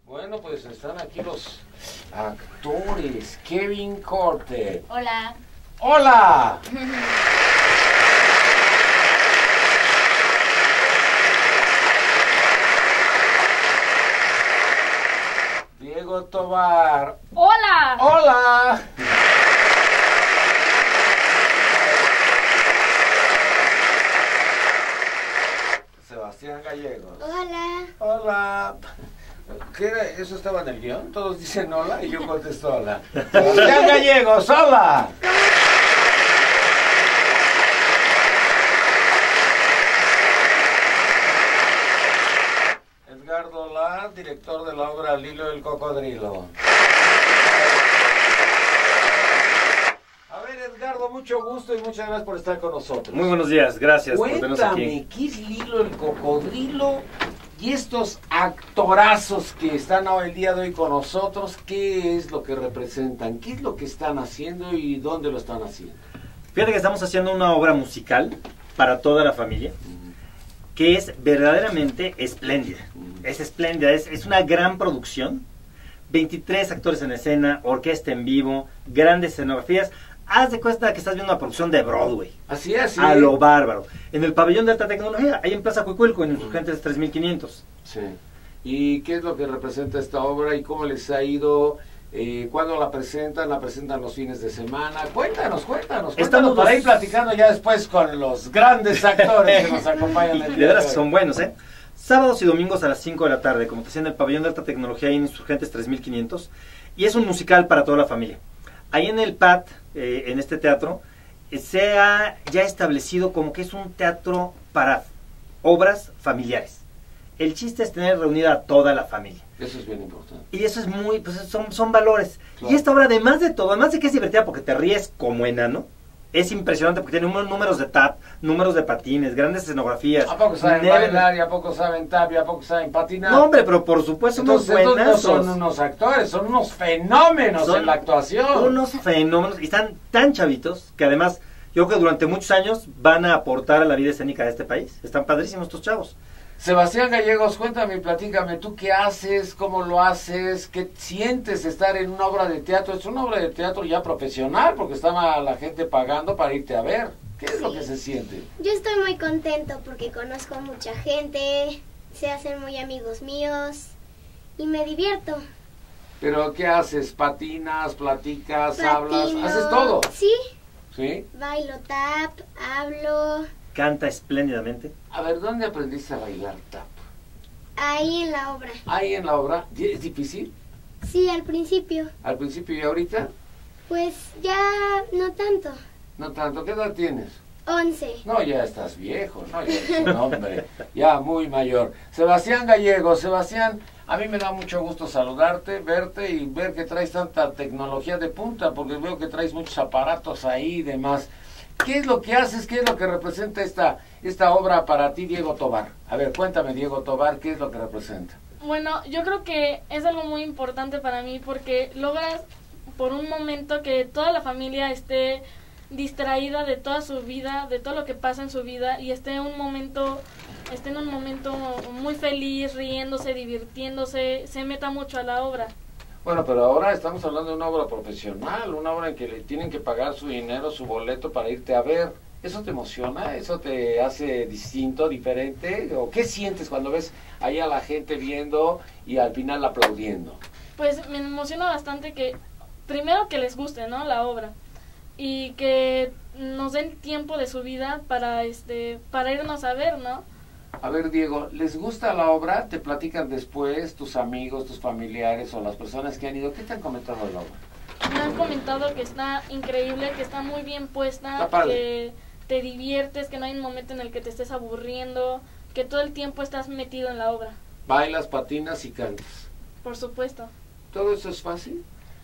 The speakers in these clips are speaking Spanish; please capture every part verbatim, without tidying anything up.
Bueno, pues están aquí los actores. Kevin Corte. Hola. ¡Hola! Diego Tovar. Hola. ¡Hola! Sebastián Gallegos. Hola. Hola. ¿Qué era? ¿Eso estaba en el guión? Todos dicen hola y yo contesto hola. Sebastián Gallegos, hola. Edgardo La, director de la obra Lilo el Cocodrilo. A ver, Edgardo, mucho gusto y muchas gracias por estar con nosotros. Muy buenos días, gracias por tenernos Cuéntame, aquí. ¿qué es Lilo el Cocodrilo? Y estos actorazos que están hoy el día de hoy con nosotros, ¿qué es lo que representan? ¿Qué es lo que están haciendo y dónde lo están haciendo? Fíjate que estamos haciendo una obra musical para toda la familia, que es verdaderamente espléndida. Es espléndida, es, es una gran producción. veintitrés actores en escena, orquesta en vivo, grandes escenografías. Haz de cuenta que estás viendo una producción de Broadway. Así es, sí. A lo bárbaro. En el pabellón de alta tecnología, ahí en Plaza Cuicuilco, en Insurgentes tres mil quinientos. Sí. ¿Y qué es lo que representa esta obra y cómo les ha ido? Eh, ¿Cuándo la presentan? ¿La presentan los fines de semana? Cuéntanos, cuéntanos. Cuéntanos Estamos para los- ir platicando ya después con los grandes actores que nos acompañan. el De día veras de que hoy. son buenos, ¿eh? Sábados y domingos a las cinco de la tarde, como te decía, en el pabellón de alta tecnología, ahí en Insurgentes tres mil quinientos. Y es un musical para toda la familia. Ahí en el P A T, eh, en este teatro, eh, se ha ya establecido como que es un teatro para obras familiares. El chiste es tener reunida a toda la familia. Eso es bien importante. Y eso es muy, pues son, son valores. Claro. Y esta obra, además de todo, además de que es divertida porque te ríes como enano, es impresionante porque tiene unos números de tap, números de patines, grandes escenografías. ¿A poco saben Never- bailar y a poco saben tap y a poco saben patinar? No, hombre, pero por supuesto, Entonces, unos estos no buenazos. son unos actores, son unos fenómenos Son en la actuación. Unos fenómenos. Y están tan chavitos que además, yo creo que durante muchos años van a aportar a la vida escénica de este país. Están padrísimos estos chavos. Sebastián Gallegos, cuéntame y platícame, ¿tú qué haces? ¿Cómo lo haces? ¿Qué sientes estar en una obra de teatro? Es una obra de teatro ya profesional porque está la gente pagando para irte a ver. ¿Qué es lo que se siente? Yo estoy muy contento porque conozco a mucha gente, se hacen muy amigos míos y me divierto. ¿Pero qué haces? ¿Patinas, platicas, hablas? Patino. ¿Haces todo? Sí, ¿Sí? bailo tap, hablo, Canta espléndidamente. A ver, ¿dónde aprendiste a bailar tap? ahí en la obra. Ahí en la obra. ¿Es difícil? Sí, al principio. ¿Al principio y ahorita? Pues ya no tanto. No tanto. ¿Qué edad tienes? Once. No, ya estás viejo, ¿no? Ya eres un hombre, ya muy mayor. Sebastián Gallegos, Sebastián, a mí me da mucho gusto saludarte, verte y ver que traes tanta tecnología de punta, porque veo que traes muchos aparatos ahí y demás. ¿Qué es lo que haces? ¿Qué es lo que representa esta, esta obra para ti, Diego Tovar? A ver, cuéntame, Diego Tovar, ¿qué es lo que representa? Bueno, yo creo que es algo muy importante para mí porque logras por un momento que toda la familia esté distraída de toda su vida, de todo lo que pasa en su vida y esté en un momento, esté en un momento muy feliz, riéndose, divirtiéndose, se meta mucho a la obra. Bueno, pero ahora estamos hablando de una obra profesional, una obra en que le tienen que pagar su dinero, su boleto para irte a ver. ¿Eso te emociona? ¿Eso te hace distinto, diferente? ¿O qué sientes cuando ves ahí a la gente viendo y al final aplaudiendo? Pues me emociona bastante que, primero que les guste, ¿no? La obra. Y que nos den tiempo de su vida para, este, para irnos a ver, ¿no? A ver, Diego, ¿les gusta la obra? ¿Te platican después tus amigos, tus familiares o las personas que han ido? ¿Qué te han comentado de la obra? Me han comentado que está increíble, que está muy bien puesta, Está padre. que te diviertes, que no hay un momento en el que te estés aburriendo, que todo el tiempo estás metido en la obra, Bailas, patinas y cantas. por supuesto. ¿Todo eso es fácil?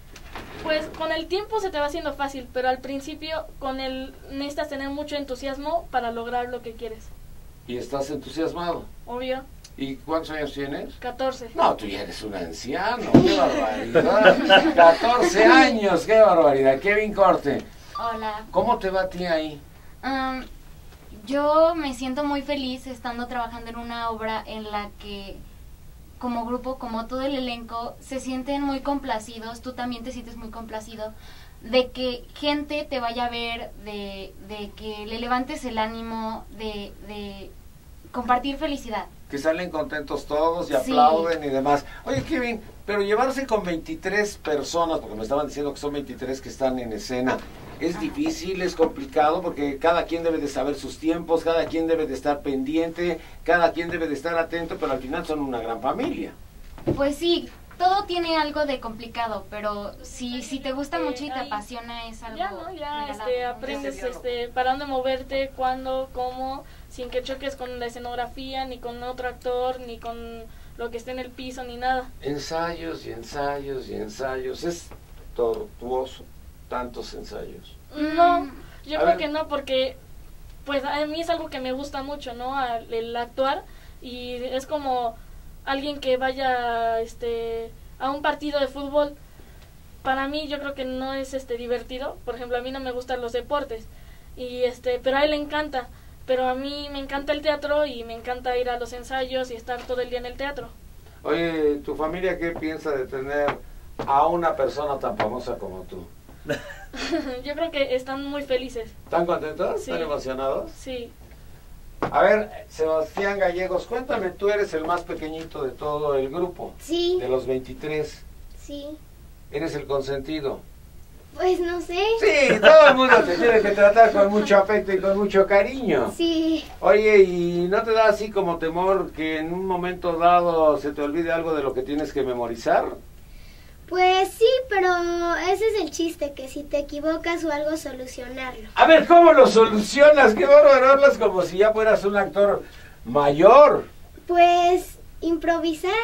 Pues con el tiempo se te va haciendo fácil, pero al principio con el necesitas tener mucho entusiasmo para lograr lo que quieres. ¿Y estás entusiasmado? Obvio, ¿Y cuántos años tienes? catorce. No, tú ya eres un anciano, qué barbaridad. catorce años, qué barbaridad. Kevin Corte, Hola. ¿cómo te va a ti ahí? Um, yo me siento muy feliz estando trabajando en una obra en la que como grupo, como todo el elenco, se sienten muy complacidos, tú también te sientes muy complacido, de que gente te vaya a ver, de, de que le levantes el ánimo, de, de compartir felicidad. Que salen contentos todos y Sí. aplauden y demás. Oye, Kevin, pero llevarse con veintitrés personas, porque me estaban diciendo que son veintitrés que están en escena, es difícil, es complicado, porque cada quien debe de saber sus tiempos, cada quien debe de estar pendiente, cada quien debe de estar atento, pero al final son una gran familia. Pues sí, todo tiene algo de complicado, pero si, si te gusta Eh, mucho y te ahí- apasiona es algo Ya, ¿no? Ya regalado. este, aprendes este, para dónde moverte, cuándo, cómo, sin que choques con la escenografía, ni con otro actor, ni con lo que esté en el piso, ni nada. Ensayos y ensayos y ensayos, es tortuoso, tantos ensayos. No, yo A creo ver. que no, porque pues a mí es algo que me gusta mucho, ¿no? Al- El actuar, y es como alguien que vaya este a un partido de fútbol. Para mí yo creo que no es este divertido. Por ejemplo, a mí no me gustan los deportes, y este pero a él le encanta. Pero a mí me encanta el teatro y me encanta ir a los ensayos y estar todo el día en el teatro. Oye, ¿tu familia qué piensa de tener a una persona tan famosa como tú? Yo creo que están muy felices. ¿Están contentos? Sí. ¿Están emocionados? Sí. A ver, Sebastián Gallegos, cuéntame, tú eres el más pequeñito de todo el grupo, Sí, de los veintitrés. sí. Eres el consentido. Pues no sé. Sí, todo el mundo te tiene que tratar con mucho afecto y con mucho cariño. Sí. Oye, ¿y no te da así como temor que en un momento dado se te olvide algo de lo que tienes que memorizar? Pues sí, pero ese es el chiste, que si te equivocas o algo, solucionarlo. A ver, ¿cómo lo solucionas? Qué bárbaro, hablas como si ya fueras un actor mayor. Pues improvisar,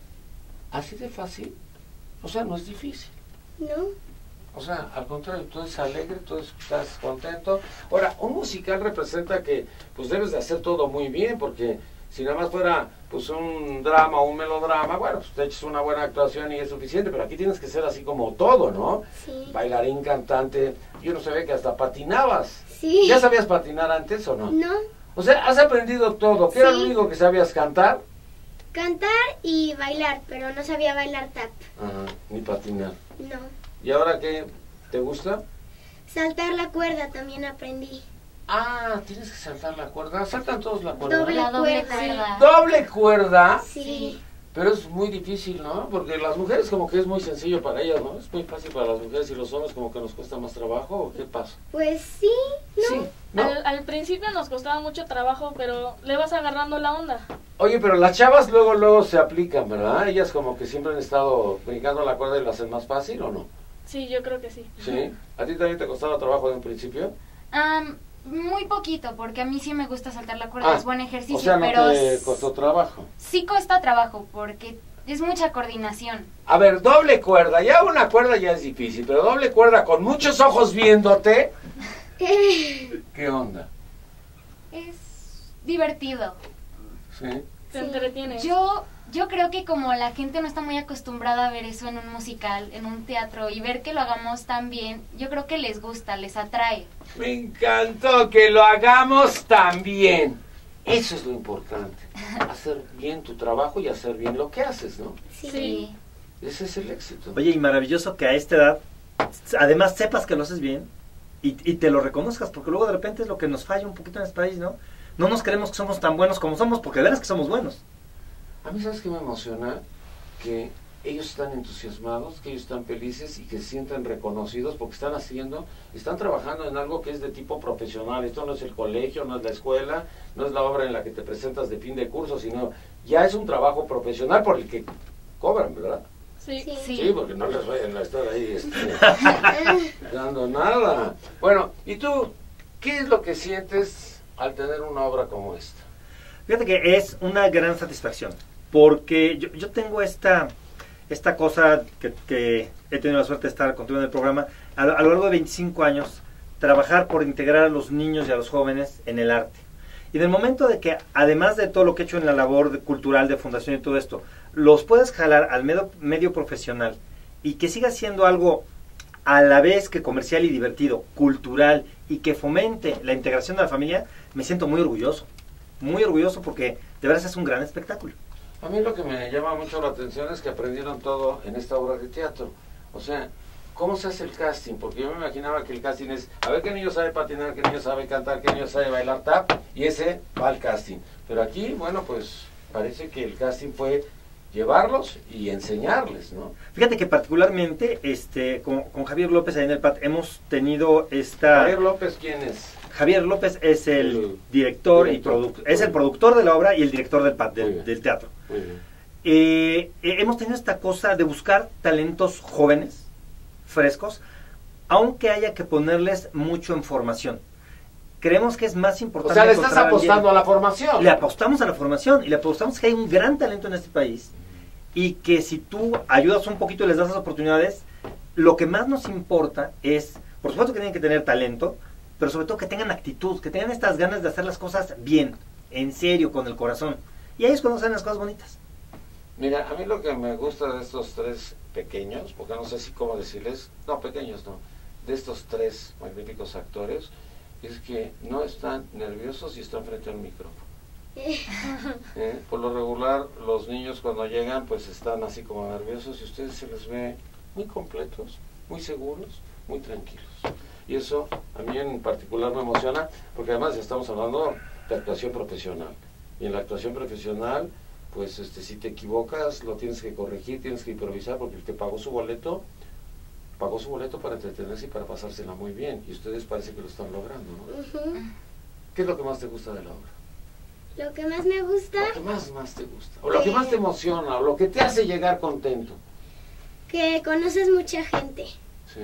¿Así de fácil? O sea, no es difícil. ¿no? O sea, al contrario, tú eres alegre, tú estás contento. Ahora, un musical representa que pues debes de hacer todo muy bien, porque si nada más fuera pues un drama o un melodrama, bueno, pues te echas una buena actuación y es suficiente, pero aquí tienes que ser así como todo, ¿no? Sí. Bailarín, cantante, yo no sabía que hasta patinabas. Sí. ¿Ya sabías patinar antes o no? No. O sea, has aprendido todo. ¿Qué era lo Sí. único que sabías cantar? Cantar y bailar, pero no sabía bailar tap. Ajá, ni patinar. No. ¿Y ahora qué? ¿Te gusta? Saltar la cuerda también aprendí. Ah, tienes que saltar la cuerda. Saltan todos la cuerda. Doble La doble cuerda. cuerda. Doble cuerda, Sí. pero es muy difícil, ¿no? Porque las mujeres como que es muy sencillo para ellas, ¿no? Es muy fácil para las mujeres y los hombres como que nos cuesta más trabajo, ¿o qué pasa? Pues sí, no. Sí, ¿no? Al, al principio nos costaba mucho trabajo, pero le vas agarrando la onda. Oye, pero las chavas luego, luego se aplican, ¿verdad? Ellas como que siempre han estado brincando la cuerda y lo hacen más fácil, ¿o no? Sí, yo creo que sí. ¿Sí? ¿A ti también te costaba trabajo de un principio? Am, muy poquito, porque a mí sí me gusta saltar la cuerda, Ah, es buen ejercicio, O sea, no pero te s- costó trabajo. sí cuesta trabajo, porque es mucha coordinación. A ver, doble cuerda, ya una cuerda ya es difícil, pero doble cuerda con muchos ojos viéndote, ¿qué onda? Es divertido. ¿Sí? Te Sí. entretienes. Yo, yo creo que como la gente no está muy acostumbrada a ver eso en un musical, en un teatro, y ver que lo hagamos tan bien, yo creo que les gusta, les atrae. Me encantó que lo hagamos tan bien. Eso es lo importante, hacer bien tu trabajo y hacer bien lo que haces, ¿no? Sí. Sí. Ese es el éxito. Oye, y maravilloso que a esta edad, además sepas que lo haces bien y, y te lo reconozcas, porque luego de repente es lo que nos falla un poquito en este país, ¿no? No nos creemos que somos tan buenos como somos, porque de veras que somos buenos. A mí, ¿sabes qué me emociona? Que ellos están entusiasmados, que ellos están felices y que se sienten reconocidos porque están haciendo, están trabajando en algo que es de tipo profesional. Esto no es el colegio, no es la escuela, no es la obra en la que te presentas de fin de curso, sino ya es un trabajo profesional por el que cobran, ¿verdad? Sí. Sí. Sí. Sí, porque no les vayan a estar ahí este, dando nada. Bueno, ¿y tú qué es lo que sientes al tener una obra como esta? Fíjate que es una gran satisfacción, porque yo, yo tengo esta, esta cosa que, que he tenido la suerte de estar contigo en el programa, a, lo- a lo largo de veinticinco años, trabajar por integrar a los niños y a los jóvenes en el arte. Y del momento de que, además de todo lo que he hecho en la labor de- cultural de fundación y todo esto, los puedes jalar al medio, medio profesional y que siga siendo algo a la vez que comercial y divertido, cultural, y que fomente la integración de la familia, me siento muy orgulloso. Muy orgulloso porque de verdad es un gran espectáculo. A mí lo que me llama mucho la atención es que aprendieron todo en esta obra de teatro. O sea, ¿cómo se hace el casting? Porque yo me imaginaba que el casting es, a ver qué niño sabe patinar, qué niño sabe cantar, qué niño sabe bailar tap, y ese va al casting. Pero aquí, bueno, pues parece que el casting fue llevarlos y enseñarles, ¿no? Fíjate que particularmente este con, con Javier López ahí en el P A T hemos tenido esta... Javier López, ¿quién es? Javier López es el, el director, director y productor, es el productor de la obra y el director del P A T, del, del teatro. Muy bien. Eh, eh, hemos tenido esta cosa de buscar talentos jóvenes, frescos, aunque haya que ponerles mucho en formación. Creemos que es más importante. O sea, le estás apostando a la formación. Le apostamos a la formación y le apostamos que hay un gran talento en este país y que si tú ayudas un poquito y les das las oportunidades, lo que más nos importa es, por supuesto que tienen que tener talento, pero sobre todo que tengan actitud, que tengan estas ganas de hacer las cosas bien, en serio, con el corazón. Y ahí es cuando salen las cosas bonitas. Mira, a mí lo que me gusta de estos tres pequeños, porque no sé si cómo decirles, no, pequeños no, de estos tres magníficos actores, es que no están nerviosos y están frente al micrófono. ¿Eh? Por lo regular, los niños cuando llegan, pues están así como nerviosos y ustedes se les ve muy completos, muy seguros, muy tranquilos. Y eso a mí en particular me emociona, porque además estamos hablando de actuación profesional. Y en la actuación profesional, pues este, si te equivocas, lo tienes que corregir, tienes que improvisar, porque el que pagó su boleto, pagó su boleto para entretenerse y para pasársela muy bien. Y ustedes parece que lo están logrando, ¿no? Uh-huh. ¿Qué es lo que más te gusta de la obra? Lo que más me gusta... Lo que más, más te gusta. O lo que más te emociona, o lo que te hace llegar contento. Que conoces mucha gente. Sí.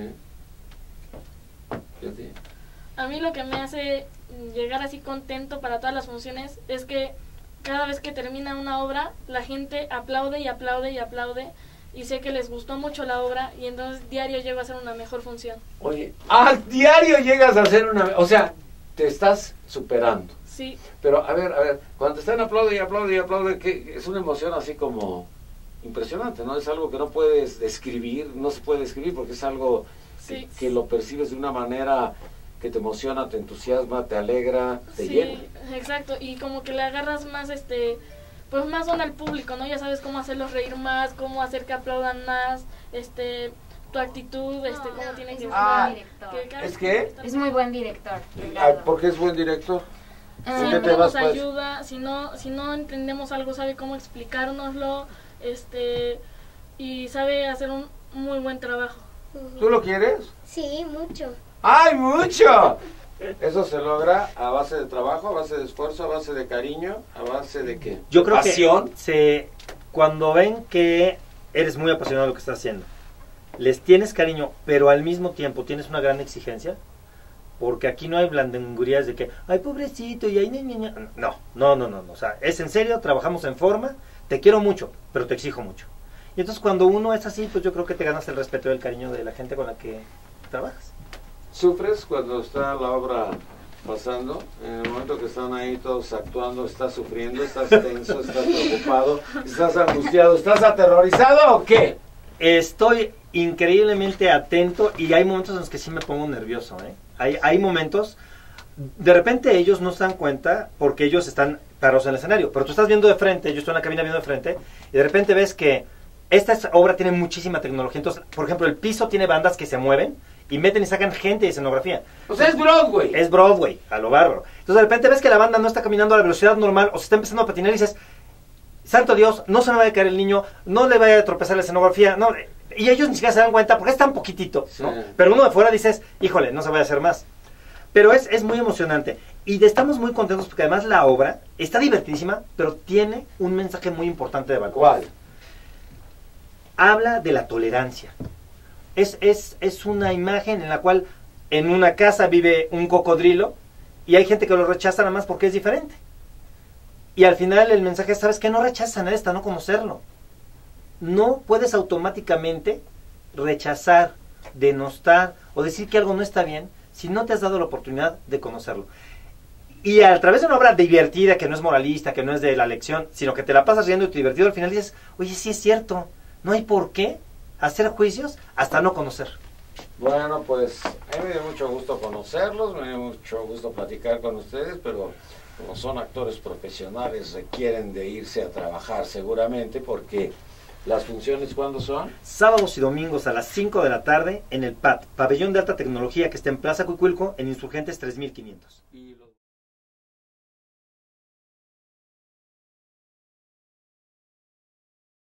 ¿Y a ti? A mí lo que me hace llegar así contento para todas las funciones es que cada vez que termina una obra, la gente aplaude y aplaude y aplaude. Y sé que les gustó mucho la obra y entonces diario llego a hacer una mejor función. Oye, al diario llegas a hacer una... O sea, te estás superando. Sí. Pero, a ver, a ver, cuando te están aplaude y aplaude y aplaude, que es una emoción así como impresionante, ¿no? Es algo que no puedes describir, no se puede describir porque es algo Sí. que, que lo percibes de una manera que te emociona, te entusiasma, te alegra, te Sí, llena. exacto. Y como que le agarras más, este, pues más onda al público, ¿no? Ya sabes cómo hacerlos reír más, cómo hacer que aplaudan más, este... tu actitud, este, cómo tiene que Ah, ser. ¿es que? Es muy buen director. Ah, ¿por qué es buen director? Siempre ¿En qué te vas, nos pues? ayuda, si no, si no entendemos algo, sabe cómo explicárnoslo, este, y sabe hacer un muy buen trabajo. Uh-huh. ¿Tú lo quieres? Sí, mucho. ¡Ay, mucho! Eso se logra a base de trabajo, a base de esfuerzo, a base de cariño, a base de qué? Yo creo ¿Pasión? que se, cuando ven que eres muy apasionado de lo que estás haciendo, les tienes cariño, pero al mismo tiempo tienes una gran exigencia, porque aquí no hay blandengurías de que, ay, pobrecito, y ahí, ni, ni, ni". no, no, no, no, no, o sea, es en serio, trabajamos en forma, te quiero mucho, pero te exijo mucho. Y entonces cuando uno es así, pues yo creo que te ganas el respeto y el cariño de la gente con la que trabajas. ¿Sufres cuando está la obra pasando? En el momento que están ahí todos actuando, ¿estás sufriendo? ¿Estás tenso? ¿Estás preocupado? ¿Estás angustiado? ¿Estás aterrorizado o qué? Estoy increíblemente atento y hay momentos en los que sí me pongo nervioso, ¿eh? Hay, hay momentos, de repente ellos no se dan cuenta porque ellos están parados en el escenario, pero tú estás viendo de frente, yo estoy en la cabina viendo de frente, y de repente ves que esta obra tiene muchísima tecnología. Entonces, por ejemplo, el piso tiene bandas que se mueven y meten y sacan gente de escenografía. O sea, es Broadway. Es Broadway, a lo bárbaro. Entonces, de repente ves que la banda no está caminando a la velocidad normal o se está empezando a patinar y dices, santo Dios, no se me vaya a caer el niño, no le vaya a tropezar la escenografía, no. Y ellos ni siquiera se dan cuenta porque es tan poquitito, ¿no? Sí. Pero uno de fuera dices, híjole, no se vaya a hacer más. Pero es, es muy emocionante. Y de- estamos muy contentos porque además la obra está divertidísima, pero tiene un mensaje muy importante de valor. ¿Cuál? Habla de la tolerancia. Es, es, es una imagen en la cual en una casa vive un cocodrilo y hay gente que lo rechaza nada más porque es diferente. Y al final el mensaje es, ¿sabes qué? No rechazan a esta, no conocerlo. No puedes automáticamente rechazar, denostar o decir que algo no está bien si no te has dado la oportunidad de conocerlo. Y a través de una obra divertida, que no es moralista, que no es de la lección, sino que te la pasas riendo y te divertido, al final dices, oye, sí es cierto, no hay por qué hacer juicios hasta no conocer. Bueno, pues a mí me dio mucho gusto conocerlos, me dio mucho gusto platicar con ustedes, pero como son actores profesionales, requieren de irse a trabajar seguramente, porque las funciones, ¿cuándo son? Sábados y domingos a las cinco de la tarde en el P A T, Pabellón de Alta Tecnología, que está en Plaza Cuicuilco, en Insurgentes tres mil quinientos. Y los